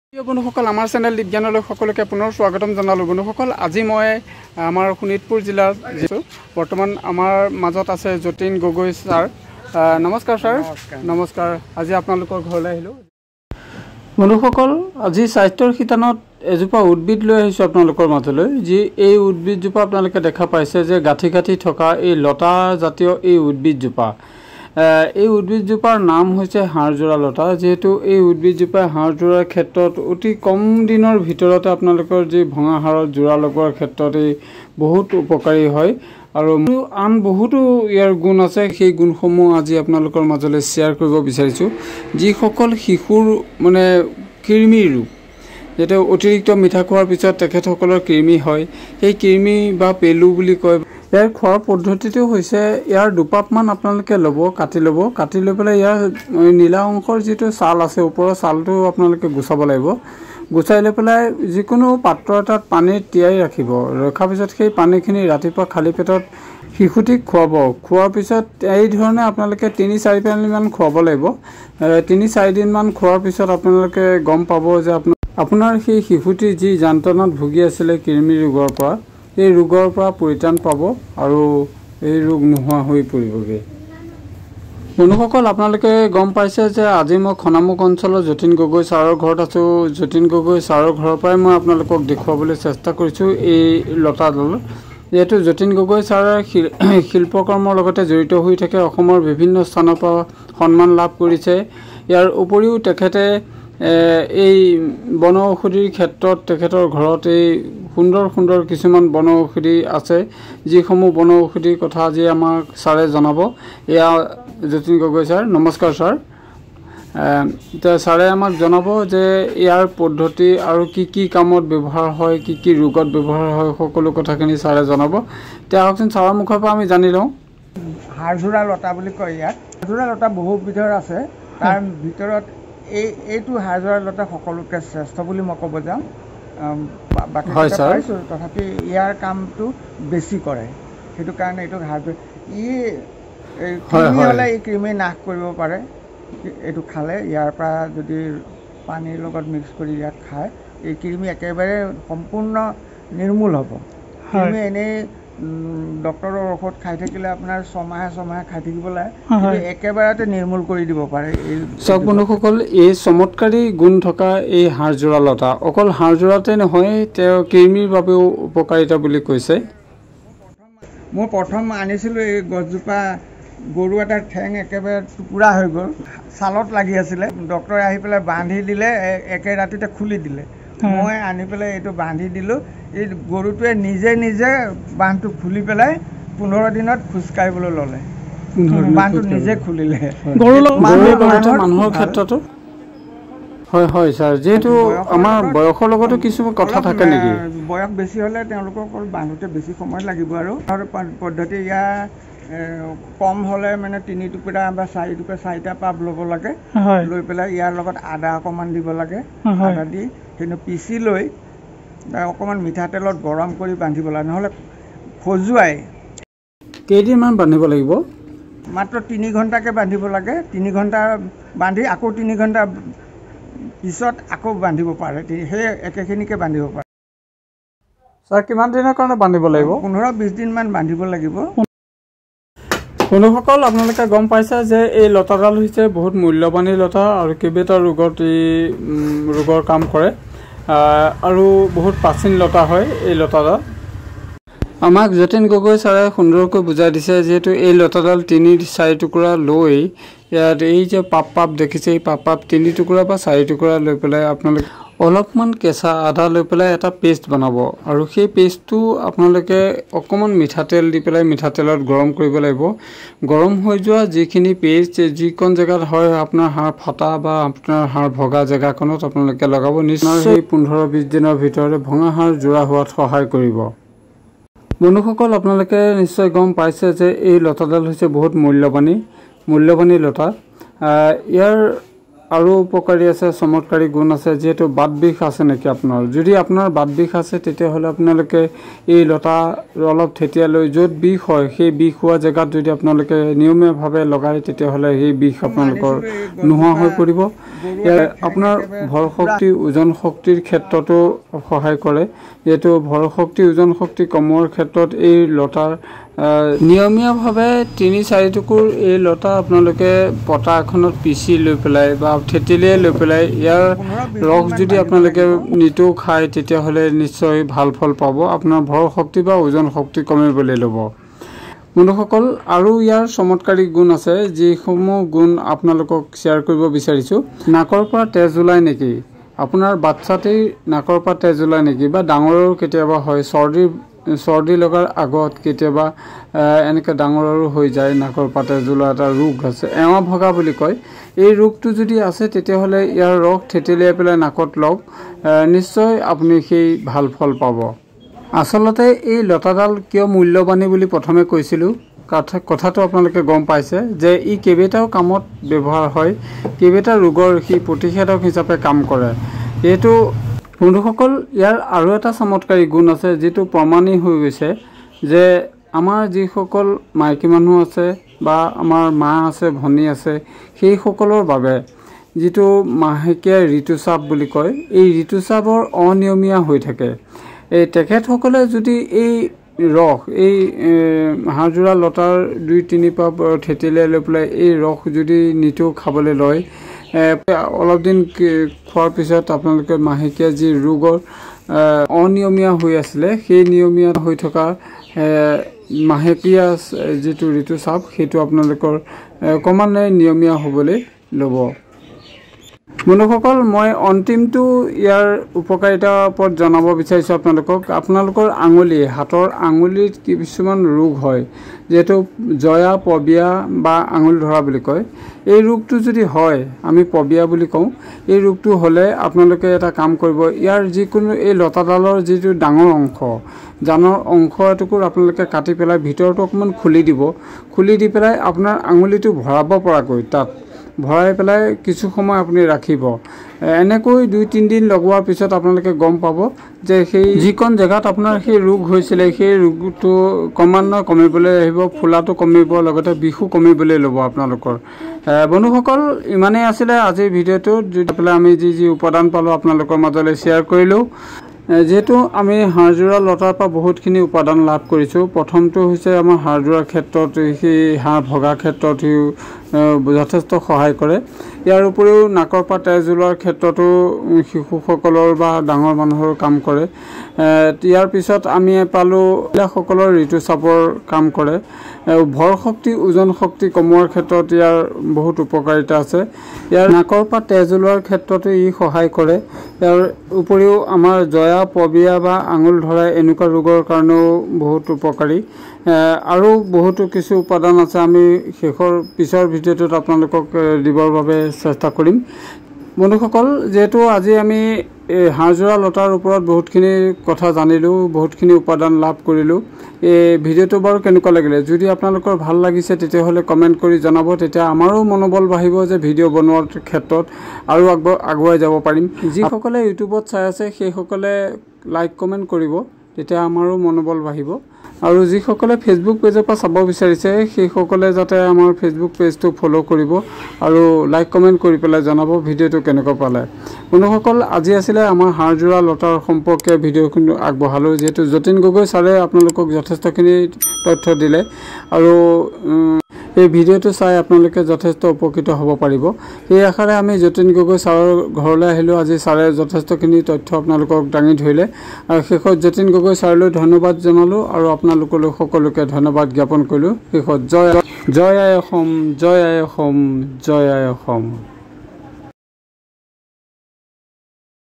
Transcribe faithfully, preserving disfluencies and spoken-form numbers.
প্ৰিয় বন্ধুসকল আমাৰ চেনেল বিজ্ঞানলৈ সকলোকে পুনৰ স্বাগতম জনালোঁ। বন্ধুসকল আজি মই আমাৰ শোণিতপুৰ জিলাত যিছো বৰ্তমান আমাৰ মাজত আছে যতীন গগৈ ছাৰ। নমস্কাৰ ছাৰ। নমস্কাৰ। আজি আপোনালোকৰ ঘৰলৈ আহিলোঁ। বন্ধুসকল আজি স্বাস্থ্যৰ শিতানত এজোপা উদ্ভিদ লৈ আহিছোঁ আপোনালোকৰ মাজলৈ, যি এই উদ্ভিদজোপা আপোনালোকে দেখা পাইছে যে গাঁঠি গাঁঠি থকা এই লতা জাতীয় এই উদ্ভিদজোপা। এই উদ্ভিদজোপাৰ নাম হৈছে হাড়জোৰা লতা। যেহেতু এই উদ্ভিদজোপাই হাড় জোৰাৰ ক্ষেত্ৰত অতি কম দিনৰ ভিতৰতে আপোনালোকৰ যি ভঙা হাড়ত জোৰা লগোৱাৰ ক্ষেত্ৰত এই বহুত উপকাৰী হয় আৰু আন বহুতো ইয়াৰ গুণ আছে। সেই গুণসমূহ আজি আপোনালোকৰ মাজলৈ শ্বেয়াৰ কৰিব বিচাৰিছোঁ। যিসকল শিশুৰ মানে কৃমি ৰোগ, যাতে অতিৰিক্ত মিঠা খোৱাৰ পিছত তেখেতসকলৰ কৃমি হয়, সেই কৃমি বা পেলু বুলি কয়। ইয়াৰ খোৱাৰ পদ্ধতিটো হৈছে ইয়াৰ দুপাপমান আপোনালোকে ল'ব, কাটি ল'ব। কাটি লৈ পেলাই ইয়াৰ নীলা অংশৰ যিটো ছাল আছে, ওপৰৰ ছালটো আপোনালোকে গুচাব লাগিব। গুচাই লৈ পেলাই যিকোনো পাত্ৰ এটাত পানীত তিয়াই ৰাখিব। ৰখাৰ পিছত সেই পানীখিনি ৰাতিপুৱা খালী পেটত শিশুটিক খুৱাব। খোৱাৰ পিছত এই ধৰণে আপোনালোকে তিনি চাৰি পানীমান খুৱাব লাগিব। তিনি চাৰিদিনমান খোৱাৰ পিছত আপোনালোকে গম পাব যে আপোনাৰ সেই শিশুটি যি যন্ত্ৰণাত ভুগি আছিলে কৃমি ৰোগৰ পৰা, এই ৰোগৰ পৰা পৰিত্ৰাণ পাব আৰু এই ৰোগ নোহোৱা হৈ পৰিবগৈ। বন্ধুসকল আপোনালোকে গম পাইছে যে আজি মই খনামুখ অঞ্চলৰ যতীন গগৈ ছাৰৰ ঘৰত আছোঁ। যতীন গগৈ ছাৰৰ ঘৰৰ পৰাই মই আপোনালোকক দেখুৱাবলৈ চেষ্টা কৰিছোঁ এই লতাডাল। যিহেতু যতীন গগৈ ছাৰে শিল্পকৰ্মৰ লগতে জড়িত হৈ থাকে, অসমৰ বিভিন্ন স্থানৰ পৰা সন্মান লাভ কৰিছে। ইয়াৰ উপৰিও তেখেতে এই বন ঔষধিৰ ক্ষেত্ৰত তেখেতৰ ঘৰত এই সুন্দৰ সুন্দৰ কিছুমান বন ঔষধি আছে, যিসমূহ বন ঔষধিৰ কথা আজি আমাক ছাৰে জনাব। এয়া যতীন গগৈ ছাৰ। নমস্কাৰ ছাৰ। এতিয়া ছাৰে আমাক জনাব যে ইয়াৰ পদ্ধতি আৰু কি কি কামত ব্যৱহাৰ হয়, কি কি ৰোগত ব্যৱহাৰ হয়, সকলো কথাখিনি ছাৰে জনাব। এতিয়া আহকচোন ছাৰৰ মুখৰ পৰা আমি জানি লওঁ। হাড়জোৰা লতা বুলি কয় ইয়াক। হাড়জোৰা লতা বহু বিধৰ আছে, তাৰ ভিতৰত এই এইটো হাড়জোৰা লতা সকলোতকৈ শ্ৰেষ্ঠ বুলি মই ক'ব যাওঁ। বাকী পাইছোঁ, তথাপি ইয়াৰ কামটো বেছি কৰে, সেইটো কাৰণে এইটো হাড়জোৰা। ই কৃমি হ'লে এই কৃমি নাশ কৰিব পাৰে। এইটো খালে, ইয়াৰ পৰা যদি পানীৰ লগত মিক্স কৰি ইয়াক খায়, এই কৃমি একেবাৰে সম্পূৰ্ণ নিৰ্মূল হ'ব। কৃমি এনেই ডক্তৰৰ ঔষধ খাই থাকিলে আপোনাৰ ছমাহে ছমাহে খাই থাকিব লাগে, একেবাৰতে নিৰ্মূল কৰি দিব পাৰে। এই চাওক বন্ধুসকল, এই চমৎকাৰী গুণ থকা এই হাড়জোৰা লতা অকল হাড়জোৰাতে নহয়, তেওঁ কৃমিৰ বাবেও উপকাৰিতা বুলি কৈছে। মই প্ৰথম আনিছিলোঁ এই গছজোপা, গৰু এটাৰ ঠেং একেবাৰে টুকুৰা হৈ গ'ল, ছালত লাগি আছিলে। ডক্তৰে আহি পেলাই বান্ধি দিলে, একে ৰাতিতে খুলি দিলে। মই আনি পেলাই এইটো বান্ধি দিলোঁ। এই গৰুটোৱে নিজে নিজে বান্ধটো খুলি পেলাই পোন্ধৰ দিনত খোজকাঢ়িবলৈ ল'লে। বান্ধটো নিজে খুলিলে। মানুহৰ ক্ষেত্ৰতো হয় হয় ছাৰ। যিহেতু আমাৰ বয়সৰ লগতো কিছুমান কথা থাকে নেকি? বয়স বেছি হ'লে তেওঁলোকক অকল বান্ধোতে বেছি সময় লাগিব আৰু পদ্ধতি ইয়াৰ কম হ'লে মানে তিনি টুকুৰা বা চাৰি টুকুৰা চাৰিটা পাত ল'ব লাগে। লৈ পেলাই ইয়াৰ লগত আদা অকণমান দিব লাগে। আদা দি কিন্তু পিচি লৈ অকণমান মিঠাতেলত গৰম কৰি বান্ধিব লাগে, নহ'লে খজুৱাই। কেইদিনমান বান্ধিব লাগিব? মাত্ৰ তিনি ঘণ্টাকৈ বান্ধিব লাগে। তিনি ঘণ্টা বান্ধি আকৌ তিনি ঘণ্টা পিছত আকৌ বান্ধিব পাৰে, সেই একেখিনিকে বান্ধিব পাৰে। ছাৰ কিমান দিনৰ কাৰণে বান্ধিব লাগিব? পোন্ধৰ বিছ দিনমান বান্ধিব লাগিব। বন্ধুসকল আপোনালোকে গম পাইছে যে এই লতাডাল হৈছে বহুত মূল্যৱানী লতা আৰু কেইবাটা ৰোগত এই ৰোগৰ কাম কৰে আৰু বহুত প্ৰাচীন লতা হয় এই লতাডাল। আমাক যতীন গগৈ ছাৰে সুন্দৰকৈ বুজাই দিছে। যিহেতু এই লতাডাল তিনি চাৰি টুকুৰা লৈ ইয়াত এই যে পাপ পাপ দেখিছে, এই পাপ পাপ তিনি টুকুৰা বা চাৰি টুকুৰা লৈ পেলাই আপোনালোকে অলপমান কেঁচা আদা লৈ পেলাই এটা পেষ্ট বনাব আৰু সেই পেষ্টটো আপোনালোকে অকণমান মিঠাতেল দি পেলাই মিঠাতেলত গৰম কৰিব লাগিব। গৰম হৈ যোৱা যিখিনি পেষ্ট যিকণ জেগাত হয় আপোনাৰ হাড় ফটা বা আপোনাৰ হাড় ভগা জেগাকণত আপোনালোকে লগাব। নিশ্চয় সেই পোন্ধৰ বিছ দিনৰ ভিতৰতে ভঙা হাড় জোৰা হোৱাত সহায় কৰিব। বন্ধুসকল আপোনালোকে নিশ্চয় গম পাইছে যে এই লতাডাল হৈছে বহুত মূল্যৱানী মূল্যৱানী লতা। ইয়াৰ আৰু উপকাৰী আছে চমৎকাৰী গুণ আছে যেহেতু বাত বিষ আছে নেকি আপোনাৰ যদি আপোনাৰ বাত বিষ আছে তেতিয়া হলে আপোনালোকে এই লতা অলপ থেতিয়া লৈ যত বিষ হয় সেই বিষ হোৱা জায়গাত যদি আপোনালোকে নিয়মীয়াভাৱে লগাই তেতিয়া হলে সেই বিষ আপোনালোকৰ নোহোৱা হৈ পৰিব আপোনাৰ ভৰ শক্তি ওজন শক্তিৰ ক্ষেত্ৰতো সহায় কৰে যেহেতু ভৰ শক্তি ওজন শক্তি কমৰ ক্ষেত্ৰত এই লতাৰ নিয়মীয়াভাৱে তিনি চাৰি টুকুৰ এই লতা আপোনালোকে পটা এখনত পিচি লৈ পেলাই বা থেতিলিয়াই লৈ পেলাই ইয়াৰ ৰস যদি আপোনালোকে নিতৌ খায় তেতিয়া হলে নিশ্চয় ভাল ফল পাব আপোনাৰ ভৰ শক্তি বা ওজন শক্তি কমিবলৈ ল'ব বন্ধুসকল আৰু ইয়াৰ চমৎকাৰী গুণ আছে যিসমূহ গুণ আপোনালোকক শ্বেয়াৰ কৰিব বিচাৰিছো নাকৰ পৰা তেজ ওলাই নেকি আপোনাৰ বাচ্চাতেই নাকৰ পৰা তেজ ওলাই নেকি বা ডাঙৰৰ কেতিয়াবা হয় চৰ্দি চৰ্দি লগাৰ আগত কেতিয়াবা এনেকৈ ডাঙৰৰো হৈ যায় নাকৰ পৰা তেজ ওলোৱা এটা ৰোগ আছে এৱা ভগা বুলি কয় এই ৰোগটো যদি আছে তেতিয়া হলে ইয়াৰ ৰস থেতিলিয়াই পেলাই নাকত লওক নিশ্চয় আপুনি সেই ভাল ফল পাব আসলতে এই লতাডাল কিয় মূল্যৱানী বুলি প্ৰথমে কৈছিলো কথাটো আপোনালোকে গম পাইছে যে ই কেবেটাও কামত ব্যৱহাৰ হয় কেবেটা ৰোগৰ সি প্ৰতিষেধক হিচাপে কাম কৰে এটো বন্ধুসকল ইয়াৰ আৰু এটা চমৎকাৰী গুণ আছে যেটো প্ৰমাণী হৈ গৈছে যে আমাৰ যিসকল মাইকী মানুহ আছে বা আমাৰ মা আছে ভনী আছে সেই সকলৰ বাবে যেটো মাহেকীয়া ঋতুচাপ বুলি কয় এই ঋতুচাপৰ অনিয়মীয়া হৈ থাকে এই তেখেতসকলে যদি এই ৰস এই হাজোৰা লতাৰ দুই তিনি পাপ থেতিলিয়াই লৈ পেলাই এই ৰস যদি নিতৌ খাবলৈ লয় অলপ দিন খোৱাৰ পিছত আপোনালোকে মাহেকীয়া যি ৰোগৰ অনিয়মীয়া হৈ আছিলে সেই নিয়মীয়া হৈ থকা মাহেকীয়া যেটো ঋতুচাপ সেইটো আপোনালোকৰ ক্ৰমান্বয়ে নিয়মীয়া হ'বলৈ ল'ব বন্ধুসকল মই অন্তিমটো ইয়াৰ উপকাৰিতাৰ ওপৰত জনাব বিচাৰিছো আপোনালোকক আপোনালোকৰ আঙুলি হাতৰ আঙুলিত কিছুমান ৰোগ হয় যেটো জয়া পবিয়া বা আঙুল ধৰা বুলি কয় এই ৰোগটো যদি হয় আমি পবিয়া বুলি কওঁ এই ৰোগটো হলে আপোনালোকে এটা কাম কৰিব ইয়াৰ যিকোনো এই লতাডালৰ যেটো ডাঙৰ অংশ জানৰ অংশ এটুকুৰ আপোনালোকে কাটি পেলাই ভিতৰটো অকমান খুলি দিব খুলি দি পেলাই আপোনাৰ আঙুলিটো ভৰাব পৰাকৈ তাত ভৰাই পেলাই কিছু সময় আপুনি ৰাখিব এনেকৈ দুই তিন দিন লগোৱাৰ পিছত আপোনালোকে গম পাব যে সেই যিকোন জায়গাত আপোনাৰ সেই ৰোগ হৈছিল সেই ৰোগটো ক্ৰমান্বয়ে কমিবলৈ আহিব ফুলাটো কমিব লগতে বিহু কমিবলৈ ল'ব আপোনালোকৰ বন্ধুসকল ইমানেই আছিল আজিৰ ভিডিঅ'টো যদি পেলাই আমি যি যি উপাদান পালো আপোনালোকৰ মাজলৈ শ্বেয়াৰ কৰিলো যেহেতু আমি হাড়জোৰা লতাৰ পৰা বহুতখিনি উপাদান লাভ কৰিছো প্ৰথমটো হৈছে আমাৰ হাড়জোৰাৰ ক্ষেত্ৰত সেই হাড় ভগা ক্ষেত্ৰত যথেষ্ট সহায় কৰে ইয়াৰ উপৰিও নাকৰ পৰা তেজ ওলোৱাৰ ক্ষেত্ৰতো শিশুসকলৰ বা ডাঙৰ মানুহৰ কাম কৰে ইয়াৰ পিছত আমি পালো সকলৰ ঋতুচাপৰ কাম কৰে ভৰ শক্তি ওজন শক্তি কমোৱাৰ ক্ষেত্ৰত ইয়াৰ বহুত উপকাৰিতা আছে ইয়াৰ নাকৰ পৰা তেজ ওলোৱাৰ ক্ষেত্ৰতো ই সহায় কৰে ইয়াৰ উপৰিও আমাৰ জয়া পবিয়া বা আঙুল ধৰা এনেকুৱা ৰোগৰ কাৰণেও বহুত উপকাৰী আৰু বহুতো কিছু উপাদান আছে আমি শেষৰ পিছৰ ভিডিঅ'টোত আপোনালোকক দিবৰ বাবে চেষ্টা কৰিম বন্ধুসকল যেহেতু আজি আমি হাজোৰা লতাৰ ওপৰত বহুতখিনি কথা জানিলো বহুতখিনি উপাদান লাভ কৰিলো এই ভিডিঅ'টো বাৰু কেনেকুৱা লাগিলে যদি আপোনালোকৰ ভাল লাগিছে তেতিয়া হলে কমেন্ট কৰি জনাব তেতিয়া আমাৰো মনোবল বাঢ়িব যে ভিডিঅ' বনোৱাৰ ক্ষেত্ৰত আৰু আগুৱাই যাব পাৰিম যিসকলে ইউটিউবত চাই আছে সেই সকলে লাইক কমেন্ট কৰিব তেতিয়া আমাৰো মনোবল বাঢ়িব আৰু যিসকলে ফেসবুক পেজৰ পৰা চাব বিচাৰিছে সেই সকলে যাতে আমাৰ ফেসবুক পেজটো ফলো কৰিব আৰু লাইক কমেন্ট কৰি পেলাই জনাব ভিডিঅ'টো কেনেকুৱা পালে বন্ধুসকল আজি আছিল আমাৰ হাড়জোৰা লতাৰ সম্পৰ্কে ভিডিঅ'খন আগবঢ়ালো যেহেতু যতীন গগৈ ছাৰে আপোনালোকক যথেষ্টখিনি তথ্য দিলে আৰু এই ভিডিঅ'টো চাই আপোনালোকে যথেষ্ট উপকৃত হ'ব পাৰিব এই আশাৰে আমি যতীন গগৈ ছাৰৰ ঘৰলৈ আহিলো আজি ছাৰে যথেষ্টখিনি তথ্য আপোনালোকক দাঙি ধৰিলে আৰু শেষত যতীন গগৈ ছাৰলৈ ধন্যবাদ জনালো আৰু আপোনালোকলৈ সকলোকে ধন্যবাদ জ্ঞাপন কৰিলো শেষত জয় জয় আই অসম জয় আই অসম জয় আই অসম